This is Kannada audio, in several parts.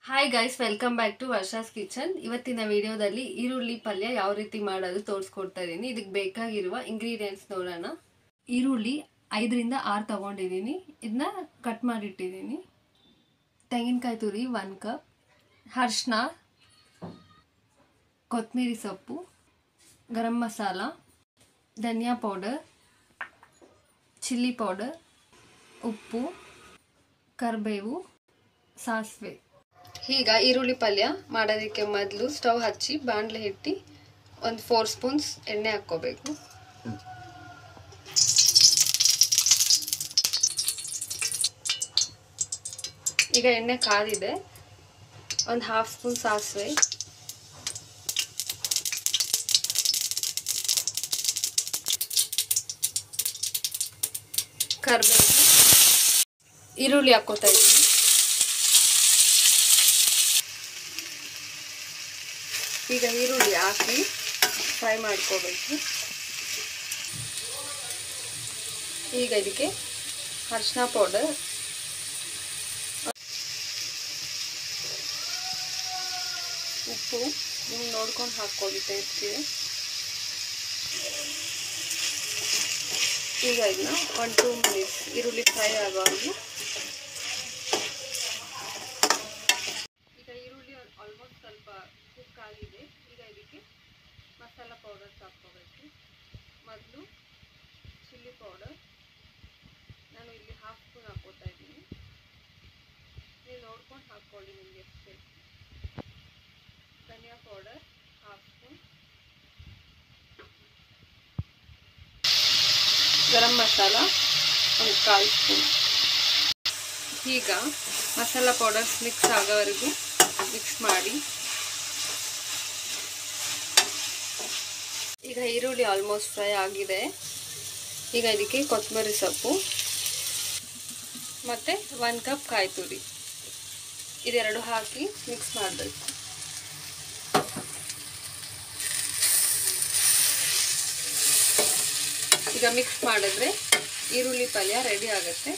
Hi guys, welcome back to Varsha's kitchen. ಇವತ್ತಿನ ವಿಡಿಯೋದಲ್ಲಿ ಈರುಳ್ಳಿ ಪಲ್ಯ ಯಾವ ರೀತಿ ಮಾಡೋದು ತೋರಿಸ್ಕೊಡ್ತಾ ಇದ್ದೀನಿ. ಇದಕ್ಕೆ ಬೇಕಾಗಿರುವ ಇಂಗ್ರೀಡಿಯೆಂಟ್ಸ್ ನೋಡೋಣ. ಈರುಳ್ಳಿ 5ರಿಂದ 6 ತಗೊಂಡಿದ್ದೀನಿ. ಇದನ್ನ ಕಟ್ ಮಾಡಿಟ್ಟಿದ್ದೀನಿ. ತೆಂಗಿನಕಾಯಿ ತುರಿ 1 ಕಪ್, ಅರಿಶಿನ, ಕೊತ್ತಂಬರಿ ಸೊಪ್ಪು, ಗರಂ ಮಸಾಲ, ಧನಿಯಾ ಪೌಡರ್, ಚಿಲ್ಲಿ ಪೌಡರ್, ಉಪ್ಪು, ಕರಿಬೇವು, ಸಾಸಿವೆ. ಈಗ ಈರುಳ್ಳಿ ಪಲ್ಯ ಮಾಡೋದಕ್ಕೆ ಮೊದಲು ಸ್ಟವ್ ಹಚ್ಚಿ ಬಾಣಲೆ ಇಟ್ಟು ಒಂದು 4 ಸ್ಪೂನ್ಸ್ ಎಣ್ಣೆ ಹಾಕ್ಕೋಬೇಕು. ಈಗ ಎಣ್ಣೆ ಕಾದಿದೆ. ಒಂದು 1/2 ಸ್ಪೂನ್ ಸಾಸಿವೆ, ಕರಿಬೇವು, ಈರುಳ್ಳಿ ಹಾಕ್ಕೋತಾ ಇದ್ದೀನಿ. ಈಗ ಈರುಳ್ಳಿ ಹಾಕಿ ಫ್ರೈ ಮಾಡ್ಕೋಬೇಕು. ಈಗ ಇದಕ್ಕೆ ಅರಿಶಿನ ಪೌಡರ್, ಉಪ್ಪು ನೀವು ನೋಡ್ಕೊಂಡು ಹಾಕ್ಕೊಳ್ಳಿ ಟೇಸ್ಟಿಗೆ. ಈಗ ಇದನ್ನ 1-2 ಮಿನಿಟ್ಸ್ ಈರುಳ್ಳಿ ಫ್ರೈ ಆಗೋವರೆಗೂ. ಈಗ ಈರುಳ್ಳಿ ಆಲ್ಮೋಸ್ಟ್ ಸ್ವಲ್ಪ ಕುಕ್ ಆಗಿದೆ. ಈಗ ಇದಕ್ಕೆ ಮಸಾಲ ಪೌಡರ್ಸ್ ಹಾಕ್ಕೋಬೇಕು. ಮೊದಲು ಚಿಲ್ಲಿ ಪೌಡರ್ ನಾನು ಇಲ್ಲಿ 1/2 ಸ್ಪೂನ್ ಹಾಕ್ಕೋತಾ ಇದ್ದೀನಿ. ನೀವು ನೋಡ್ಕೊಂಡು ಹಾಕ್ಕೊಳ್ಳಿ ನಿಮಗೆ ಎಷ್ಟು ಬೇಕು. ಧನಿಯಾ powder 1/2 spoon, garam masala 1/4 spoon. ಈಗ ಮಸಾಲ ಪೌಡರ್ಸ್ ಮಿಕ್ಸ್ ಆಗೋವರೆಗೂ ಮಿಕ್ಸ್ ಮಾಡಿ. ಈಗ ಈರುಳ್ಳಿ ಆಲ್ಮೋಸ್ಟ್ ಫ್ರೈ ಆಗಿದೆ. ಈಗ ಇದಕ್ಕೆ ಕೊತ್ತಂಬರಿ ಸೊಪ್ಪು ಮತ್ತು 1 ಕಪ್ ಕಾಯಿ ತುರಿ ಇದೆರಡು ಹಾಕಿ ಮಿಕ್ಸ್ ಮಾಡಬೇಕು. ಈಗ ಮಿಕ್ಸ್ ಮಾಡಿದ್ರೆ ಈರುಳ್ಳಿ ಪಲ್ಯ ರೆಡಿ ಆಗುತ್ತೆ.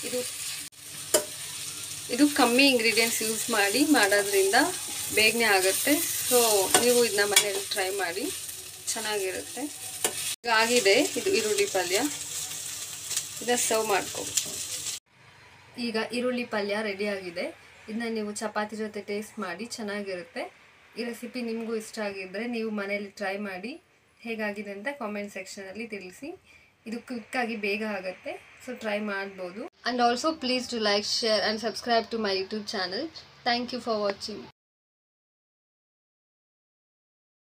ಇದು ಕಮ್ಮಿ ಇಂಗ್ರೀಡಿಯೆಂಟ್ಸ್ ಯೂಸ್ ಮಾಡಿ ಮಾಡೋದ್ರಿಂದ ಬೇಗನೆ ಆಗುತ್ತೆ. ಸೊ ನೀವು ಇದನ್ನ ಮನೇಲಿ ಟ್ರೈ ಮಾಡಿ, ಚೆನ್ನಾಗಿರುತ್ತೆ. ಈಗ ಆಗಿದೆ ಇದು ಈರುಳ್ಳಿ ಪಲ್ಯ. ಇದನ್ನ ಸರ್ವ್ ಮಾಡ್ಕೋಬೇಕು. ಈಗ ಈರುಳ್ಳಿ ಪಲ್ಯ ರೆಡಿ ಆಗಿದೆ. ಇದನ್ನ ನೀವು ಚಪಾತಿ ಜೊತೆ ಟೇಸ್ಟ್ ಮಾಡಿ, ಚೆನ್ನಾಗಿರುತ್ತೆ. ಈ ರೆಸಿಪಿ ನಿಮಗೂ ಇಷ್ಟ ಆಗಿದ್ದರೆ ನೀವು ಮನೇಲಿ ಟ್ರೈ ಮಾಡಿ. ಹೇಗಾಗಿದೆ ಅಂತ ಕಾಮೆಂಟ್ ಸೆಕ್ಷನಲ್ಲಿ ತಿಳಿಸಿ. ಇದು ಕ್ವಿಕ್ಕಾಗಿ ಬೇಗ ಆಗುತ್ತೆ, ಸೊ ಟ್ರೈ ಮಾಡ್ಬೋದು. And also please to like, share and subscribe to my YouTube channel. Thank you for watching.